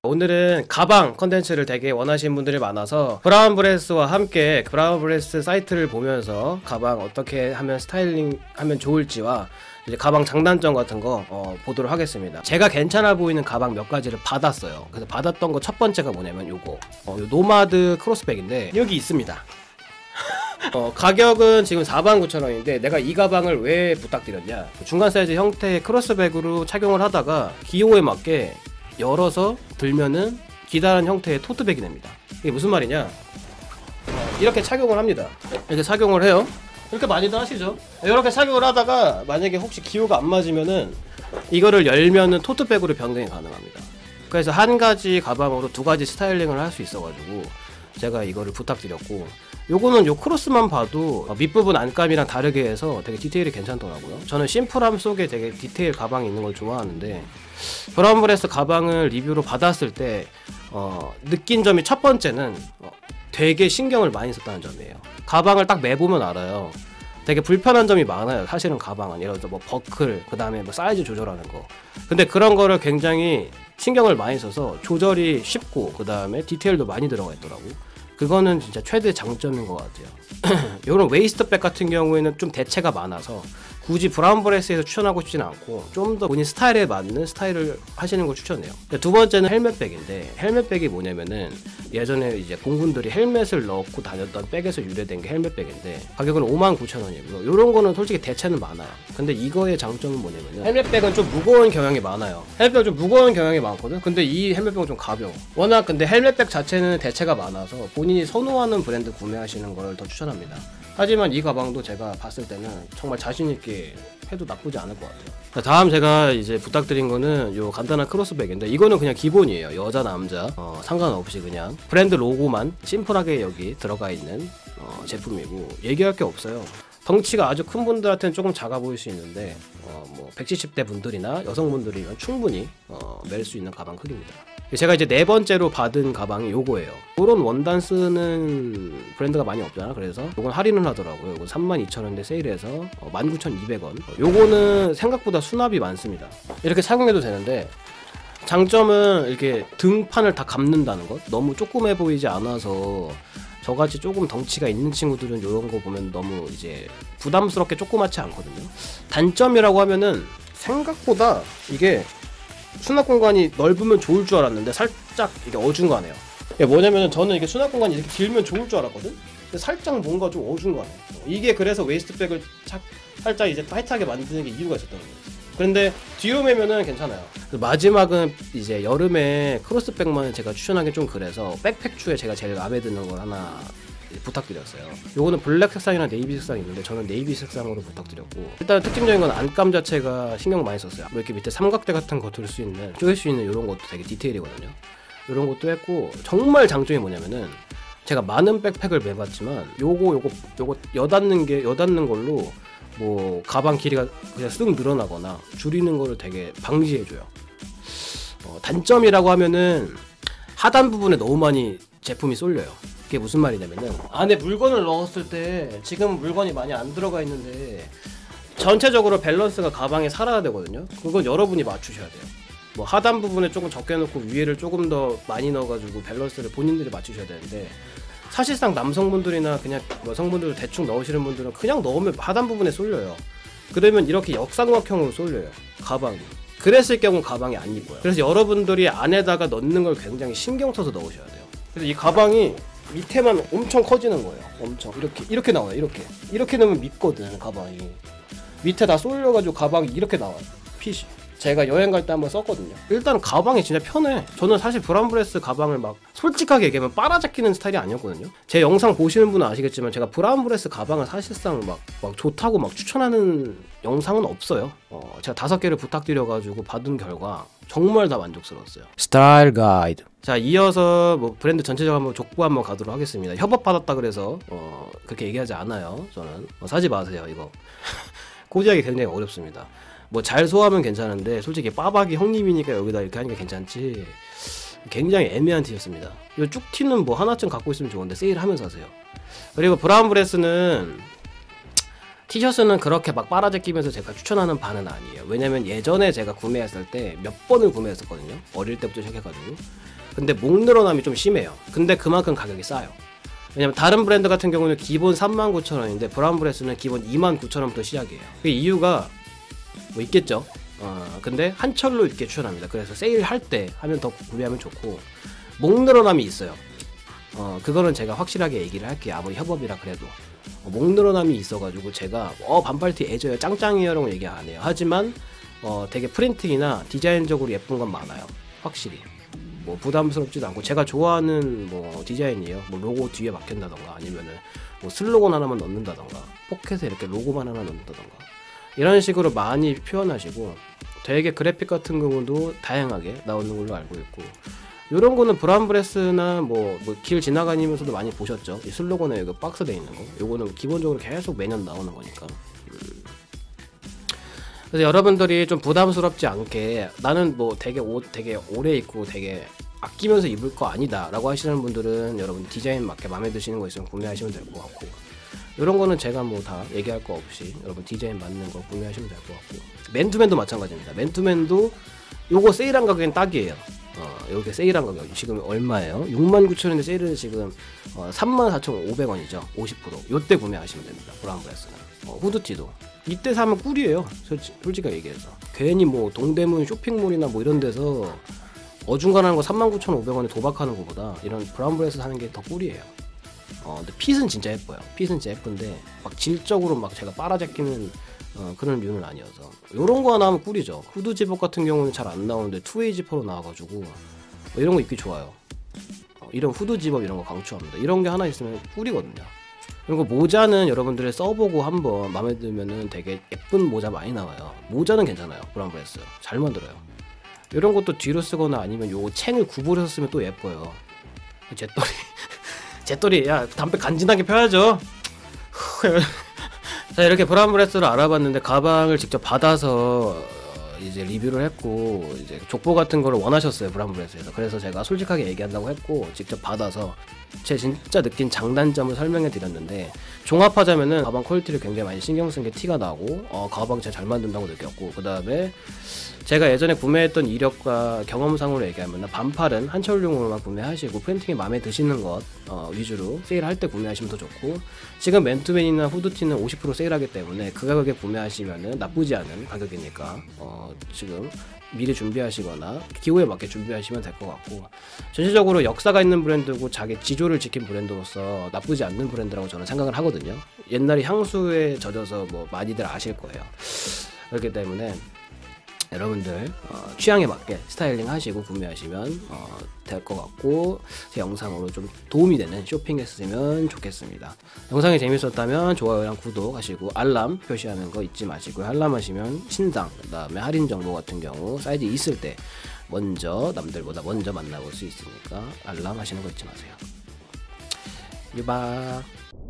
오늘은 가방 컨텐츠를 되게 원하시는 분들이 많아서 브라운브레스와 함께 브라운브레스 사이트를 보면서 가방 어떻게 하면 스타일링 하면 좋을지와 이제 가방 장단점 같은 거 보도록 하겠습니다. 제가 괜찮아 보이는 가방 몇 가지를 받았어요. 그래서 받았던 거 첫 번째가 뭐냐면 요거 요 노마드 크로스백인데 여기 있습니다. 가격은 지금 49,000원인데 내가 이 가방을 왜 부탁드렸냐, 중간 사이즈 형태의 크로스백으로 착용을 하다가 기호에 맞게 열어서 들면은 기다란 형태의 토트백이 됩니다. 이게 무슨 말이냐, 이렇게 착용을 합니다. 이렇게 착용을 해요. 이렇게 많이들 하시죠. 이렇게 착용을 하다가 만약에 혹시 기호가 안 맞으면은 이거를 열면은 토트백으로 변경이 가능합니다. 그래서 한 가지 가방으로 두 가지 스타일링을 할 수 있어가지고 제가 이거를 부탁드렸고, 요거는 요 크로스만 봐도 밑부분 안감이랑 다르게 해서 되게 디테일이 괜찮더라고요. 저는 심플함 속에 되게 디테일 가방이 있는 걸 좋아하는데, 브라운브레스 가방을 리뷰로 받았을 때 느낀 점이 첫 번째는 되게 신경을 많이 썼다는 점이에요. 가방을 딱 매보면 알아요. 되게 불편한 점이 많아요. 사실은 가방은 예를 들어 뭐 버클, 그 다음에 뭐 사이즈 조절하는 거, 근데 그런 거를 굉장히 신경을 많이 써서 조절이 쉽고 그 다음에 디테일도 많이 들어가 있더라고. 그거는 진짜 최대 장점인 것 같아요. 이런 웨이스트백 같은 경우에는 좀 대체가 많아서 굳이 브라운브레스에서 추천하고 싶진 않고 좀 더 본인 스타일에 맞는 스타일을 하시는 걸 추천해요. 두 번째는 헬멧백인데, 헬멧백이 뭐냐면은 예전에 이제 공군들이 헬멧을 넣고 다녔던 백에서 유래된 게 헬멧백인데 가격은 59,000원이고요. 이런 거는 솔직히 대체는 많아요. 근데 이거의 장점은 뭐냐면은 헬멧백은 좀 무거운 경향이 많아요. 헬멧백은 좀 무거운 경향이 많거든. 근데 이 헬멧백은 좀 가벼워. 워낙 근데 헬멧백 자체는 대체가 많아서 본인이 선호하는 브랜드 구매하시는 걸 더 추천합니다. 하지만 이 가방도 제가 봤을 때는 정말 자신있게 해도 나쁘지 않을 것 같아요. 다음 제가 이제 부탁드린 거는 요 간단한 크로스백인데, 이거는 그냥 기본이에요. 여자 남자 상관없이 그냥 브랜드 로고만 심플하게 여기 들어가 있는 제품이고, 얘기할 게 없어요. 덩치가 아주 큰 분들한테는 조금 작아 보일 수 있는데 뭐 170대 분들이나 여성분들이면 충분히 멜 수 있는 가방 크기입니다. 제가 이제 네 번째로 받은 가방이 요거예요. 이런 원단 쓰는 브랜드가 많이 없잖아. 그래서 요건 할인을 하더라고요. 요건 32,000원인데 세일해서 19,200원. 요거는 생각보다 수납이 많습니다. 이렇게 착용해도 되는데, 장점은 이렇게 등판을 다 감는다는 것. 너무 조그매 보이지 않아서 저같이 조금 덩치가 있는 친구들은 이런 거 보면 너무 이제 부담스럽게 조그맣지 않거든요. 단점이라고 하면은 생각보다 이게 수납 공간이 넓으면 좋을 줄 알았는데 살짝 이게 어중간해요. 이게 뭐냐면은 저는 이게 수납 공간이 이렇게 길면 좋을 줄 알았거든? 근데 살짝 뭔가 좀 어중간해. 이게 그래서 웨이스트백을 살짝 이제 타이트하게 만드는 게 이유가 있었던 거예요. 그런데 뒤로 매면은 괜찮아요. 마지막은 이제 여름에 크로스백만 제가 추천하기 좀 그래서 백팩 중에 제가 제일 마음에 드는 걸 하나 부탁드렸어요. 요거는 블랙 색상이랑 네이비 색상이 있는데 저는 네이비 색상으로 부탁드렸고, 일단 특징적인 건 안감 자체가 신경 많이 썼어요. 뭐 이렇게 밑에 삼각대 같은 거 둘 수 있는, 쪼갤 수 있는 이런 것도 되게 디테일이거든요. 이런 것도 했고, 정말 장점이 뭐냐면은 제가 많은 백팩을 매봤지만 요거 여닫는 걸로 뭐 가방 길이가 그냥 쓱 늘어나거나 줄이는 거를 되게 방지해줘요. 단점이라고 하면은 하단 부분에 너무 많이 제품이 쏠려요. 그게 무슨 말이냐면은 안에 물건을 넣었을 때 지금 물건이 많이 안 들어가 있는데 전체적으로 밸런스가 가방에 살아야 되거든요. 그건 여러분이 맞추셔야 돼요. 뭐 하단 부분에 조금 적게 넣고 위에를 조금 더 많이 넣어가지고 밸런스를 본인들이 맞추셔야 되는데, 사실상 남성분들이나 그냥 여성분들 대충 넣으시는 분들은 그냥 넣으면 하단 부분에 쏠려요. 그러면 이렇게 역삼각형으로 쏠려요, 가방이. 그랬을 경우 가방이 안 이뻐요. 그래서 여러분들이 안에다가 넣는 걸 굉장히 신경 써서 넣으셔야 돼요. 그래서 이 가방이 밑에만 엄청 커지는 거예요. 엄청 이렇게 나와요. 이렇게 넣으면 밉거든. 가방이 밑에 다 쏠려가지고 가방이 이렇게 나와요, 핏이. 제가 여행 갈 때 한번 썼거든요. 일단 가방이 진짜 편해. 저는 사실 브라운브레스 가방을 막 솔직하게 얘기하면 빨아잡히는 스타일이 아니었거든요. 제 영상 보시는 분은 아시겠지만 제가 브라운브레스 가방을 사실상 막 좋다고 막 추천하는 영상은 없어요. 제가 5개를 부탁드려가지고 받은 결과 정말 다 만족스러웠어요. 스타일 가이드. 자, 이어서 뭐 브랜드 전체적으로 한번 족보 한번 가도록 하겠습니다. 협업 받았다 그래서 그렇게 얘기하지 않아요. 저는 사지 마세요. 이거 고지하기 굉장히 어렵습니다. 뭐 잘 소화하면 괜찮은데 솔직히 빠박이 형님이니까 여기다 이렇게 하니까 괜찮지, 굉장히 애매한 티였습니다. 이 쭉 티는 뭐 하나쯤 갖고 있으면 좋은데 세일하면서 하세요. 그리고 브라운브레스는 티셔츠는 그렇게 막 빨아제끼면서 제가 추천하는 바는 아니에요. 왜냐면 예전에 제가 구매했을 때 몇 번을 구매했었거든요. 어릴 때부터 시작해가지고. 근데 목 늘어남이 좀 심해요. 근데 그만큼 가격이 싸요. 왜냐면 다른 브랜드 같은 경우는 기본 39,000원인데 브라운브레스는 기본 29,000원부터 시작이에요. 그 이유가 뭐 있겠죠. 근데 한철로 이렇게 추천합니다. 그래서 세일할 때 하면 더 구매하면 좋고, 목 늘어남이 있어요. 그거는 제가 확실하게 얘기를 할게요. 아무리 협업이라 그래도 목 늘어남이 있어가지고 제가 반팔티 애줘요 짱짱이요 라고 얘기 안 해요. 하지만 되게 프린팅이나 디자인적으로 예쁜 건 많아요. 확실히 뭐 부담스럽지도 않고 제가 좋아하는 뭐 디자인이에요. 뭐 로고 뒤에 박힌다던가 아니면은 뭐 슬로건 하나만 넣는다던가 포켓에 이렇게 로고만 하나 넣는다던가 이런 식으로 많이 표현하시고, 되게 그래픽 같은 경우도 다양하게 나오는 걸로 알고 있고, 요런 거는 브라운브레스나 뭐 길 지나가면서도 많이 보셨죠. 이 슬로건에 이거 박스 돼 있는 거, 요거는 기본적으로 계속 매년 나오는 거니까. 그래서 여러분들이 좀 부담스럽지 않게, 나는 뭐 되게 옷 되게 오래 입고 되게 아끼면서 입을 거 아니다 라고 하시는 분들은 여러분 디자인 맞게 마음에 드시는 거 있으면 구매하시면 될 것 같고, 이런 거는 제가 뭐 다 얘기할 거 없이 여러분 디자인 맞는 거 구매하시면 될 것 같고, 맨투맨도 마찬가지입니다. 맨투맨도 요거 세일한 가격엔 딱이에요. 요게 세일한 가격 지금 얼마예요? 69,000원인데 세일은 지금 34,500원이죠. 50%. 요때 구매하시면 됩니다. 브라운브레스는. 후드티도 이때 사면 꿀이에요. 솔직히 얘기해서. 괜히 뭐 동대문 쇼핑몰이나 뭐 이런 데서 어중간한 거 39,500원에 도박하는 것보다 이런 브라운브레스 사는 게 더 꿀이에요. 근데 핏은 진짜 예뻐요. 핏은 진짜 예쁜데 막 질적으로 막 제가 빨아제끼는 그런 류는 아니어서 요런 거 하나 하면 꿀이죠. 후드 집업 같은 경우는 잘 안 나오는데 투웨이 지퍼로 나와가지고 이런 거 입기 좋아요. 이런 후드 집업 이런 거 강추합니다. 이런 게 하나 있으면 꿀이거든요. 그리고 모자는 여러분들이 써보고 한번 마음에 들면은 되게 예쁜 모자 많이 나와요. 모자는 괜찮아요. 브라운브레스 잘 만들어요. 이런 것도 뒤로 쓰거나 아니면 요 챙을 구부려서 쓰면 또 예뻐요. 제떨이 야 담배 간지나게 펴야죠. 자, 이렇게 브라운브레스를 알아봤는데 가방을 직접 받아서 이제 리뷰를 했고, 이제 족보 같은 거를 원하셨어요 브라운브레스에서. 그래서 제가 솔직하게 얘기한다고 했고 직접 받아서 제 진짜 느낀 장단점을 설명해 드렸는데, 종합하자면은 가방 퀄리티를 굉장히 많이 신경 쓴 게 티가 나고, 가방 진짜 잘 만든다고 느꼈고, 그 다음에 제가 예전에 구매했던 이력과 경험상으로 얘기하면 반팔은 한철용으로만 구매하시고 프린팅이 마음에 드시는 것 위주로 세일할 때 구매하시면 더 좋고, 지금 맨투맨이나 후드티는 50% 세일하기 때문에 그 가격에 구매하시면 나쁘지 않은 가격이니까 지금 미리 준비하시거나 기호에 맞게 준비하시면 될 것 같고, 전체적으로 역사가 있는 브랜드고 자기 지조를 지킨 브랜드로서 나쁘지 않는 브랜드라고 저는 생각을 하거든요. 옛날에 향수에 젖어서 뭐 많이들 아실 거예요. 그렇기 때문에 여러분들 취향에 맞게 스타일링 하시고 구매하시면 될 것 같고, 제 영상으로 좀 도움이 되는 쇼핑했으면 좋겠습니다. 영상이 재밌었다면 좋아요랑 구독하시고 알람 표시하는 거 잊지 마시고요. 알람 하시면 신상, 그 다음에 할인 정보 같은 경우 사이즈 있을 때 먼저 남들보다 먼저 만나볼 수 있으니까 알람 하시는 거 잊지 마세요. 유바.